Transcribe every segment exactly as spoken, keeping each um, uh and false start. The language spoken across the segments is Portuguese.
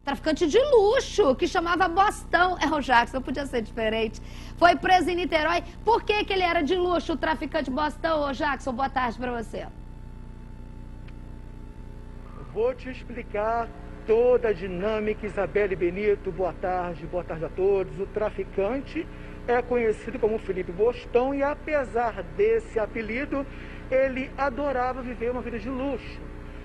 traficante de luxo, que chamava Bostão. É o Jackson, não podia ser diferente. Foi preso em Niterói. Por que que ele era de luxo, o traficante Bostão? Ô Jackson, boa tarde para você. Vou te explicar toda a dinâmica. Isabelle Benito, boa tarde, boa tarde a todos. O traficante é conhecido como Felipe Bostão e, apesar desse apelido, ele adorava viver uma vida de luxo.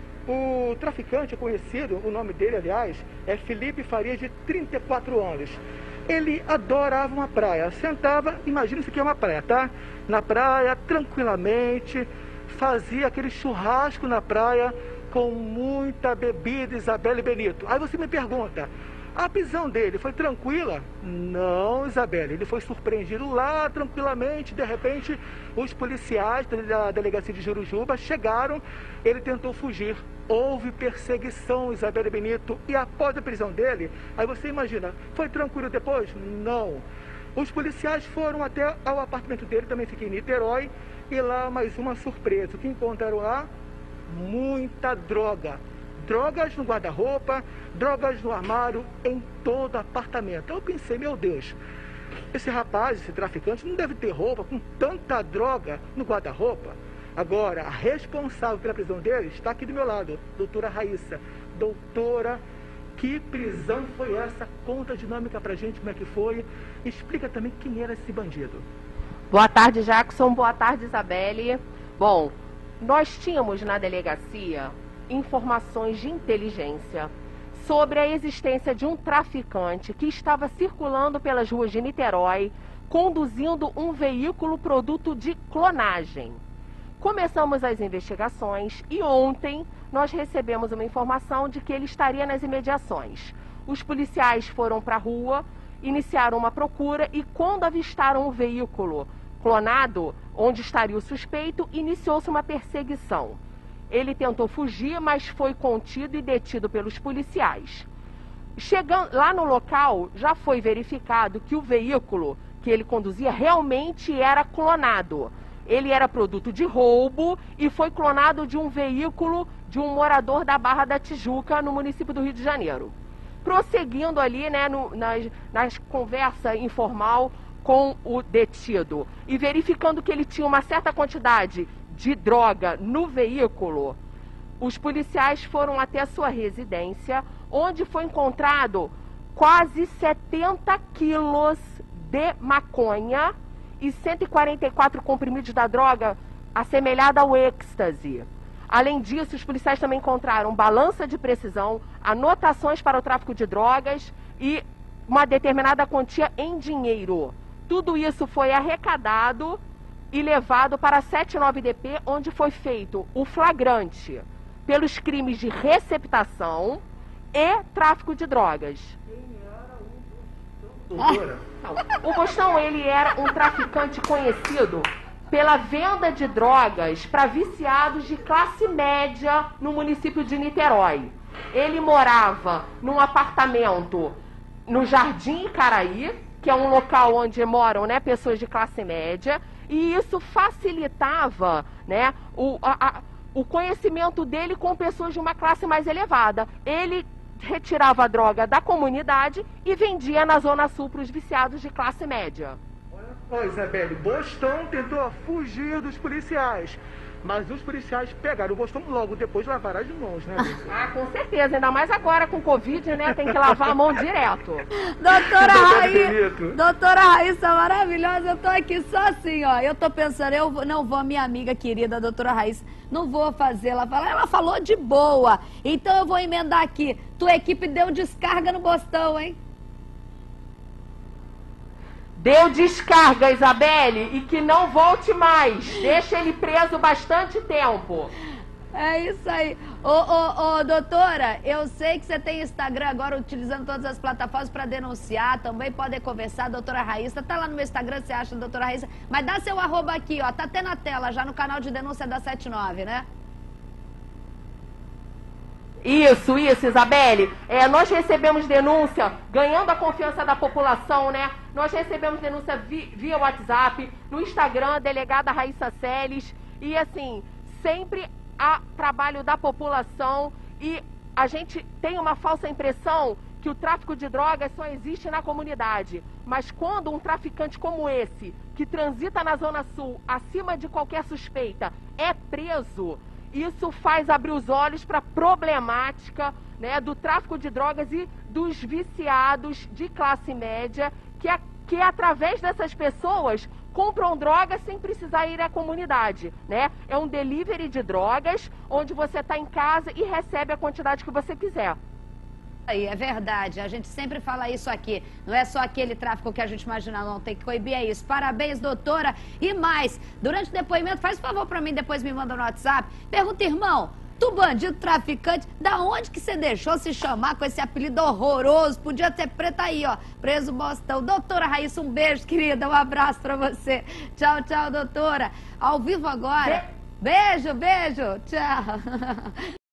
O traficante é conhecido, o nome dele, aliás, é Felipe Farias, de trinta e quatro anos. Ele adorava uma praia, sentava, imagina isso aqui é uma praia, tá? Na praia, tranquilamente, fazia aquele churrasco na praia com muita bebida, Isabelle Benito. Aí você me pergunta, a prisão dele foi tranquila? Não, Isabelle, ele foi surpreendido lá tranquilamente. De repente, os policiais da delegacia de Jurujuba chegaram, ele tentou fugir. Houve perseguição, Isabelle Benito, e após a prisão dele, aí você imagina, foi tranquilo depois? Não. Os policiais foram até ao apartamento dele, também fica em Niterói, e lá mais uma surpresa. O que encontraram lá? Muita droga. Drogas no guarda-roupa, drogas no armário, em todo apartamento. Eu pensei, meu Deus, esse rapaz, esse traficante, não deve ter roupa com tanta droga no guarda-roupa. Agora, a responsável pela prisão dele está aqui do meu lado, doutora Raíssa. Doutora, que prisão foi essa? Conta a dinâmica pra gente, como é que foi. Explica também quem era esse bandido. Boa tarde, Jackson. Boa tarde, Isabelle. Bom, nós tínhamos na delegacia informações de inteligência sobre a existência de um traficante que estava circulando pelas ruas de Niterói, conduzindo um veículo produto de clonagem. Começamos as investigações e ontem nós recebemos uma informação de que ele estaria nas imediações. Os policiais foram para a rua, iniciaram uma procura e, quando avistaram o veículo clonado, onde estaria o suspeito, iniciou-se uma perseguição. Ele tentou fugir, mas foi contido e detido pelos policiais. Chegando lá no local, já foi verificado que o veículo que ele conduzia realmente era clonado. Ele era produto de roubo e foi clonado de um veículo de um morador da Barra da Tijuca, no município do Rio de Janeiro. Prosseguindo ali, né, no, nas, nas conversa informal com o detido e verificando que ele tinha uma certa quantidade de droga no veículo, os policiais foram até a sua residência, onde foi encontrado quase setenta quilos de maconha e cento e quarenta e quatro comprimidos da droga assemelhada ao êxtase. Além disso, os policiais também encontraram balança de precisão, anotações para o tráfico de drogas e uma determinada quantia em dinheiro. Tudo isso foi arrecadado e levado para a setenta e nove D P, onde foi feito o flagrante pelos crimes de receptação e tráfico de drogas. O Bostão, ele era um traficante conhecido pela venda de drogas para viciados de classe média no município de Niterói. Ele morava num apartamento no Jardim Icaraí, que é um local onde moram, né, pessoas de classe média, e isso facilitava, né, o, a, a, o conhecimento dele com pessoas de uma classe mais elevada. Ele retirava a droga da comunidade e vendia na Zona Sul para os viciados de classe média. Olha, Isabelle, Bostão tentou fugir dos policiais, mas os policiais pegaram o Bostão, logo depois lavaram as mãos, né? Ah, com certeza, ainda mais agora com Covid, né? Tem que lavar a mão direto. Doutora Raíssa, doutora Raíssa maravilhosa, eu tô aqui só assim, ó. Eu tô pensando, eu não vou, minha amiga querida, doutora Raíssa, não vou fazer ela falar, ela falou de boa. Então eu vou emendar aqui. Tua equipe deu descarga no Bostão, hein? Deu descarga, Isabelle, e que não volte mais. Deixa ele preso bastante tempo. É isso aí. Ô, ô, ô, doutora, eu sei que você tem Instagram agora, utilizando todas as plataformas para denunciar, também pode conversar, doutora Raíssa. Tá lá no meu Instagram, você acha, doutora Raíssa. Mas dá seu arroba aqui, ó, tá até na tela, já no canal de denúncia da setenta e nove, né? Isso, isso, Isabelle. É, nós recebemos denúncia, ganhando a confiança da população, né? Nós recebemos denúncia vi, via WhatsApp, no Instagram, delegada Raíssa Celes, e assim, sempre há trabalho da população e a gente tem uma falsa impressão que o tráfico de drogas só existe na comunidade. Mas quando um traficante como esse, que transita na Zona Sul, acima de qualquer suspeita, é preso, isso faz abrir os olhos para a problemática, né, do tráfico de drogas e dos viciados de classe média, que, é, que através dessas pessoas compram drogas sem precisar ir à comunidade, né? É um delivery de drogas, onde você está em casa e recebe a quantidade que você quiser. Aí, é verdade, a gente sempre fala isso aqui, não é só aquele tráfico que a gente imagina, não, tem que coibir, é isso. Parabéns, doutora, e mais, durante o depoimento, faz um favor pra mim, depois me manda no WhatsApp, pergunta, irmão, tu bandido, traficante, da onde que você deixou se chamar com esse apelido horroroso? Podia ser preta aí, ó, preso bostão. Doutora Raíssa, um beijo, querida, um abraço pra você. Tchau, tchau, doutora. Ao vivo agora. Beijo, beijo, tchau.